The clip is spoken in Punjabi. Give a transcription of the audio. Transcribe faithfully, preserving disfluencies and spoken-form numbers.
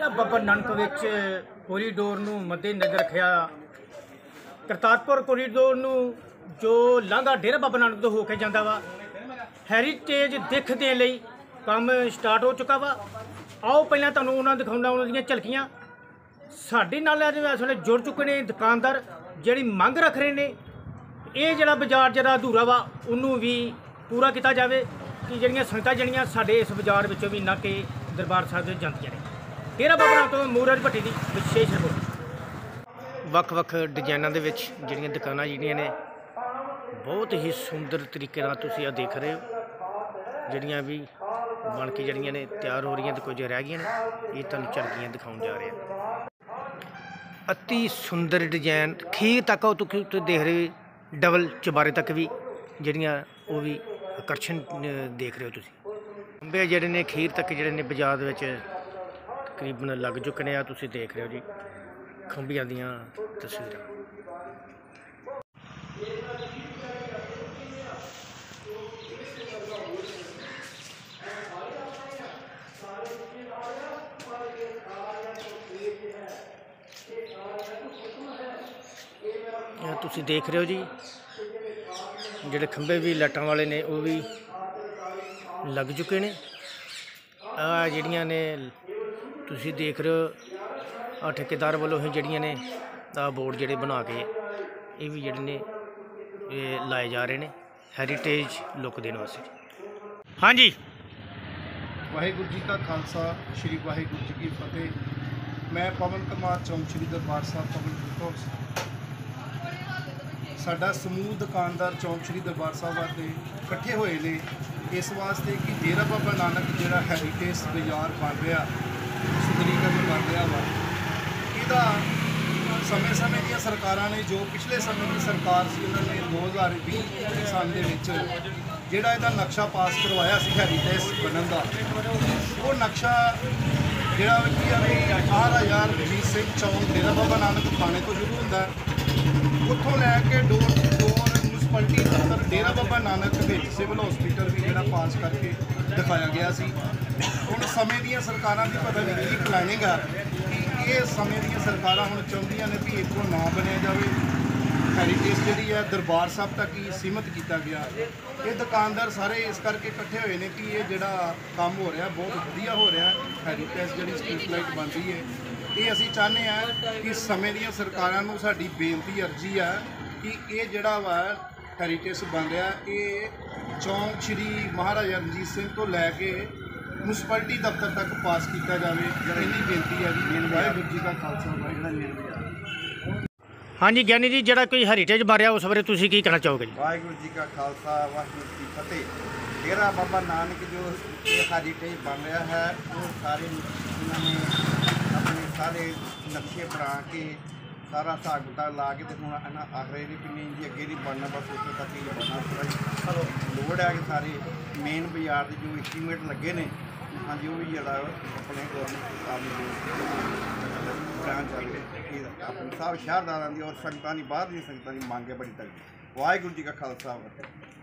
ਬਾਬਾ ਨਾਨਕ ਵਿੱਚ ਕੋਰੀਡੋਰ ਨੂੰ ਮੱਦੇਨਜ਼ਰ ਰੱਖਿਆ ਕਰਤਾਰਪੁਰ ਕੋਰੀਡੋਰ ਨੂੰ ਜੋ ਲਾਂਘਾ ਡੇਰਾ ਬਾਬਾ ਨਾਨਕ ਤੋਂ ਹੋ ਕੇ ਜਾਂਦਾ ਵਾ ਹੈਰੀਟੇਜ ਦਿੱਖ ਦੇਣ ਲਈ ਕੰਮ ਸਟਾਰਟ ਹੋ ਚੁੱਕਾ ਵਾ। ਆਓ ਪਹਿਲਾਂ ਤੁਹਾਨੂੰ ਉਹਨਾਂ ਦਿਖਾਉਣਾ ਉਹਨਾਂ ਦੀਆਂ ਝਲਕੀਆਂ। ਸਾਡੇ ਨਾਲ ਅੱਜ ਇਸ ਵੇਲੇ ਜੁੜ ਚੁੱਕੇ ਨੇ ਦੁਕਾਨਦਾਰ ਜਿਹੜੀ ਮੰਗ ਰੱਖ ਰਹੇ ਨੇ ਇਹ ਜਿਹੜਾ ਬਾਜ਼ਾਰ ਜਿਹੜਾ ਅਧੂਰਾ ਵਾ ਉਹਨੂੰ ਵੀ ਪੂਰਾ ਕੀਤਾ ਜਾਵੇ ਕਿ ਜਿਹੜੀਆਂ ਸੰਗਤਾਂ ਜਿਹੜੀਆਂ ਸਾਡੇ ਇਸ ਬਾਜ਼ਾਰ ਵਿੱਚੋਂ ਵੀ ਲੰਘ ਕੇ ਦਰਬਾਰ ਸਾਹਿਬ ਦੇ ਜਾਂਦੀਆਂ ਨੇ। ਡੇਰਾ ਬਾਬਾ ਨਾਨਕ ਤੋਂ ਮੂਰਜ ਭੱਟੀ ਦੀ ਵਿਸ਼ੇਸ਼ ਰਿਪੋਰਟ। ਵੱਖ ਵੱਖ ਡਿਜ਼ਾਈਨਾਂ ਦੇ ਵਿੱਚ ਜਿਹੜੀਆਂ ਦੁਕਾਨਾਂ ਜਿਹੜੀਆਂ ਨੇ ਬਹੁਤ ਹੀ ਸੁੰਦਰ ਤਰੀਕੇ ਨਾਲ ਤੁਸੀਂ ਆ ਦੇਖ ਰਹੇ ਹੋ ਜਿਹੜੀਆਂ ਵੀ ਬਣ ਕੇ ਜਿਹੜੀਆਂ ਨੇ ਤਿਆਰ ਹੋ ਰਹੀਆਂ ਤੇ ਕੁਝ ਰਹਿ ਗਈਆਂ ਨੇ ਇਹ ਤੁਹਾਨੂੰ ਝਲਕੀਆਂ ਦਿਖਾਉਣ ਜਾ ਰਹੇ ਆ। ਅਤੀ ਸੁੰਦਰ ਡਿਜ਼ਾਈਨ ਖੀਰ ਤੱਕ ਉਹ ਤੁਸੀਂ ਦੇਖ ਰਹੇ ਡਬਲ ਚੁਬਾਰੇ ਤੱਕ ਵੀ ਜਿਹੜੀਆਂ ਉਹ ਵੀ ਆਕਰਸ਼ਣ ਦੇਖ ਰਹੇ ਹੋ ਤੁਸੀਂ। ਖੰਭੇ ਜਿਹੜੇ ਨੇ ਖੀਰ ਤੱਕ ਜਿਹੜੇ ਨੇ ਬਾਜ਼ਾਰ ਦੇ ਵਿੱਚ ਤਕਰੀਬਨ ਲੱਗ ਚੁੱਕੇ ਨੇ ਆ ਤੁਸੀਂ ਦੇਖ ਰਹੇ ਹੋ ਜੀ ਖੰਭਿਆਂ ਦੀਆਂ ਤਸਵੀਰਾਂ। ਤੁਸੀਂ ਦੇਖ ਰਹੇ ਹੋ ਜੀ ਜਿਹੜੇ ਖੰਭੇ ਵੀ ਲਾਈਟਾਂ ਵਾਲੇ ਨੇ ਉਹ ਵੀ ਲੱਗ ਚੁੱਕੇ ਨੇ। ਆ ਜਿਹੜੀਆਂ ਨੇ ਤੁਸੀਂ ਦੇਖ ਰਹੇ ਹੋ ਆ ਠੇਕੇਦਾਰ ਵੱਲੋਂ ਹੀ ਜਿਹੜੀਆਂ ਨੇ ਆ ਬੋਰਡ ਜਿਹੜੇ ਬਣਾ ਕੇ ਇਹ ਵੀ ਜਿਹੜੇ ਨੇ ਇਹ ਲਾਏ ਜਾ ਰਹੇ ਨੇ ਹੈਰੀਟੇਜ ਲੁੱਕ ਦੇਣ ਵਾਸਤੇ। ਹਾਂਜੀ, ਵਾਹਿਗੁਰੂ ਜੀ का खालसा श्री वाहिगुरु जी की फतेह। मैं पवन कुमार चौंक श्री दरबार साहब पवन साडा समूह दुकानदार चौंक श्री दरबार साहब वास्ते इकट्ठे होए ने इस वास्ते कि डेरा बाबा नानक जिहड़ा हैरीटेज बाजार बन रहा सुंदरीकरण बन रहा वा इहदा समय समय दी सरकारां ने जो पिछले समय की सरकार सी उन्होंने दो हज़ार भी सन दे विच जिहड़ा इहदा नक्शा पास करवाया सी हैरीटेज बनन दा वो नक्शा जिहड़ा कि महाराजा रਣਜੀਤ ਸਿੰਘ चौंक डेरा बाबा नानक थाने तो शुरू होंदा ਉੱਥੋਂ ਲੈ ਕੇ ਡੋਰ ਟੂ ਡੋਰ ਮਿਊਨਿਸਪੈਲਿਟੀ ਦਫ਼ਤਰ ਡੇਰਾ ਬਾਬਾ ਨਾਨਕ ਵਿੱਚ ਸਿਵਲ ਹਸਪੀਟਲ ਵੀ ਜਿਹੜਾ ਪਾਸ ਕਰਕੇ ਦਿਖਾਇਆ ਗਿਆ ਸੀ। ਹੁਣ ਸਮੇਂ ਦੀਆਂ ਸਰਕਾਰਾਂ ਦੀ ਪਤਾ ਨਹੀਂ ਕੀ ਪਲੈਨਿੰਗ ਆ ਕਿ ਇਹ ਸਮੇਂ ਦੀਆਂ ਸਰਕਾਰਾਂ ਹੁਣ ਚਾਹੁੰਦੀਆਂ ਨੇ ਵੀ ਇੱਥੋਂ ਨਾ ਬਣਿਆ ਜਾਵੇ ਹੈਰੀਟੇਜ ਜਿਹੜੀ ਹੈ ਦਰਬਾਰ ਸਾਹਿਬ ਤੱਕ ਹੀ ਸੀਮਤ ਕੀਤਾ ਗਿਆ। ਇਹ ਦੁਕਾਨਦਾਰ ਸਾਰੇ ਇਸ ਕਰਕੇ ਇਕੱਠੇ ਹੋਏ ਨੇ ਕਿ ਇਹ ਜਿਹੜਾ ਕੰਮ ਹੋ ਰਿਹਾ ਬਹੁਤ ਵਧੀਆ ਹੋ ਰਿਹਾ ਹੈਰੀਟੇਜ ਜਿਹੜੀ ਸਟਰੀਟ ਲਾਈਟ ਬਣ ਰਹੀ ਹੈ ਇਹ ਅਸੀਂ ਚਾਹੁੰਦੇ ਹਾਂ ਕਿ ਸਮੇਂ ਦੀਆਂ ਸਰਕਾਰਾਂ ਨੂੰ ਸਾਡੀ ਬੇਨਤੀ ਅਰਜ਼ੀ ਆ ਕਿ ਇਹ ਜਿਹੜਾ ਵਾ ਹੈਰੀਟੇਜ ਬਣ ਰਿਹਾ ਇਹ ਚੌਂਕ ਸ਼੍ਰੀ ਮਹਾਰਾਜਾ ਰਣਜੀਤ ਸਿੰਘ ਤੋਂ ਲੈ ਕੇ ਮਿਊਨਿਸਪੈਲਿਟੀ ਦਫ਼ਤਰ ਤੱਕ ਪਾਸ ਕੀਤਾ ਜਾਵੇ। ਇੰਨੀ ਬੇਨਤੀ ਹੈ ਜੀ। ਵਾਹਿਗੁਰੂ ਜੀ ਦਾ ਖਾਲਸਾ ਵਾਹਿਗੁਰੂ ਜੀ ਕੀ ਫਤਿਹ। ਹਾਂਜੀ ਗਿਆਨੀ ਜੀ ਜਿਹੜਾ ਕੋਈ ਹੈਰੀਟੇਜ ਬਣ ਰਿਹਾ ਉਸ ਬਾਰੇ ਤੁਸੀਂ ਕੀ ਕਹਿਣਾ ਚਾਹੋਗੇ ਜੀ? ਵਾਹਿਗੁਰੂ ਜੀ ਦਾ ਖਾਲਸਾ ਵਾਹਿਗੁਰੂ ਜੀ ਕੀ ਫਤਿਹ। ਡੇਰਾ ਬਾਬਾ ਨਾਨਕ ਜੋ ਇਹ ਹੈਰੀਟੇਜ ਬਣ ਰਿਹਾ ਹੈ ਉਹ ਸਾਰੇ ਇਹਨਾਂ ਨੇ ਆਪਣੇ ਸਾਰੇ ਨਕਸ਼ੇ ਬਣਾ ਕੇ ਸਾਰਾ ਹਿਸਾਬ ਕਿਤਾਬ ਲਾ ਕੇ ਤੇ ਹੁਣ ਇਹਨਾਂ ਆਖਰੇ ਵੀ ਕਿੰਨੀ ਜੀ ਅੱਗੇ ਦੀ ਬਣਨਾ ਬਸ ਉੱਥੇ ਤੱਕ ਹੀ ਬਣਨਾ ਥੋੜ੍ਹਾ ਲੋੜ ਹੈ ਕਿ ਸਾਰੇ ਮੇਨ ਬਾਜ਼ਾਰ ਦੇ ਜੋ ਐਸਟੀਮੇਟ ਲੱਗੇ ਨੇ ਹਾਂਜੀ ਉਹ ਵੀ ਜਿਹੜਾ ਆਪਣੇ ਗੌਰਮੈਂਟ ਸਾਹਿਬ ਨੂੰ ਬ੍ਰਾਂਚ ਚੱਲ ਕੇ ਆਪਣੇ ਸਾਹਿਬ ਸ਼ਹਿਰਦਾਰਾਂ ਦੀ ਔਰ ਸੰਗਤਾਂ ਦੀ ਬਾਹਰ ਦੀਆਂ ਸੰਗਤਾਂ ਦੀ ਮੰਗ ਹੈ ਬੜੀ ਤਗੜੀ। ਵਾਹਿਗੁਰੂ ਜੀ ਕਾ ਖਾਲਸਾ।